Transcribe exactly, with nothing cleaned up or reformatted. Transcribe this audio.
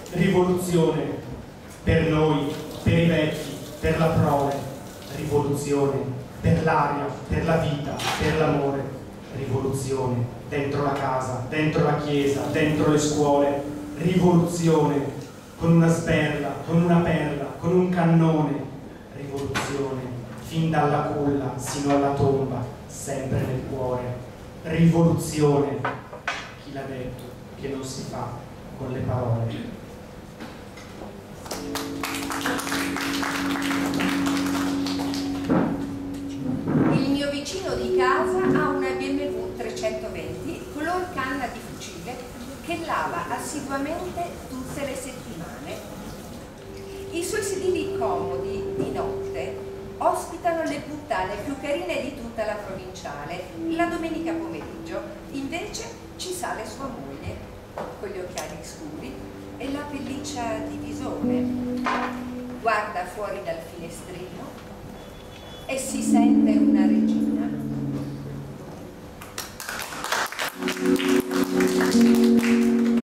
rivoluzione per noi, per i vecchi, per la prole, rivoluzione per l'aria, per la vita, per l'amore, rivoluzione dentro la casa, dentro la chiesa, dentro le scuole, rivoluzione con una sberla, con una perla, con un cannone, rivoluzione fin dalla culla sino alla tomba, sempre nel cuore, rivoluzione, chi l'ha detto che non si fa con le parole. Il mio vicino di casa ha una B M W trecentoventi color canna di fucile che lava assiduamente tutte le settimane. I suoi sedili comodi di notte ospitano le puttane più carine di tutta la provinciale. La domenica pomeriggio invece ci sale sua moglie con gli occhiali scuri e la pelliccia di visone. Guarda fuori dal finestrino e si sente una regina